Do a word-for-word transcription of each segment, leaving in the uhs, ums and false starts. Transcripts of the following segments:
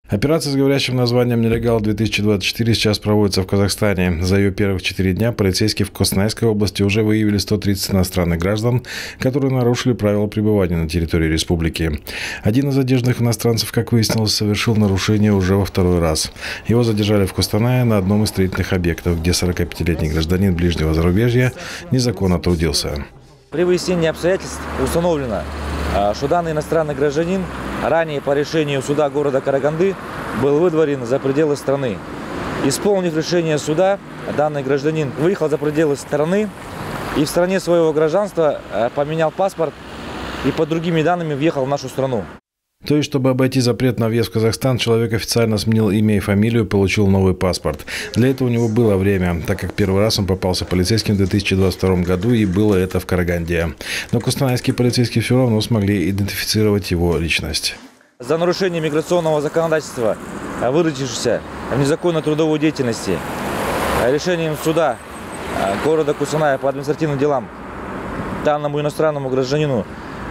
Операция с говорящим названием «Нелегал-две тысячи двадцать четыре» сейчас проводится в Казахстане. За ее первых четыре дня полицейские в Костанайской области уже выявили сто тридцать иностранных граждан, которые нарушили правила пребывания на территории республики. Один из задержанных иностранцев, как выяснилось, совершил нарушение уже во второй раз. Его задержали в Костанае на одном из строительных объектов, где сорокапятилетний гражданин ближнего зарубежья незаконно трудился. При выяснении обстоятельств установлено, что данный иностранный гражданин ранее по решению суда города Караганды был выдворен за пределы страны. Исполнив решение суда, данный гражданин выехал за пределы страны и в стране своего гражданства поменял паспорт и по другими данными въехал в нашу страну. То есть, чтобы обойти запрет на въезд в Казахстан, человек официально сменил имя и фамилию, получил новый паспорт. Для этого у него было время, так как первый раз он попался полицейским в две тысячи двадцать втором году, и было это в Караганде. Но костанайские полицейские все равно смогли идентифицировать его личность. За нарушение миграционного законодательства, выразившегося в незаконной трудовой деятельности, решением суда города Костаная по административным делам данному иностранному гражданину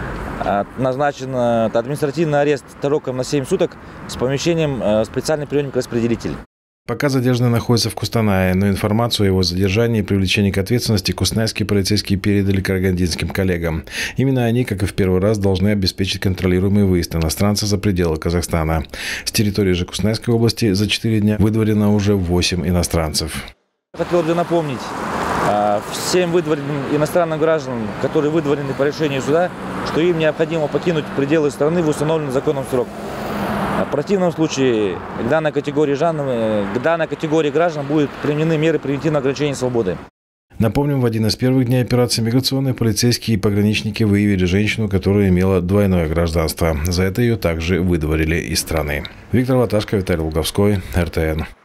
назначен административный арест сроком на семь суток с помещением в специальный приемник-распределитель. Пока задержанный находится в Костанае, но информацию о его задержании и привлечении к ответственности костанайские полицейские передали карагандинским коллегам. Именно они, как и в первый раз, должны обеспечить контролируемый выезд иностранца за пределы Казахстана. С территории же Костанайской области за четыре дня выдворено уже восемь иностранцев. Хотел бы напомнить всем выдворенным иностранным гражданам, которые выдворены по решению суда, что им необходимо покинуть пределы страны в установленный законом срок. В противном случае к данной категории граждан, к данной категории граждан будут применены меры превентивного ограничения свободы. Напомним, в один из первых дней операции миграционные полицейские и пограничники выявили женщину, которая имела двойное гражданство. За это ее также выдворили из страны. Виктор Ваташко, Виталий Луговской, эр тэ эн.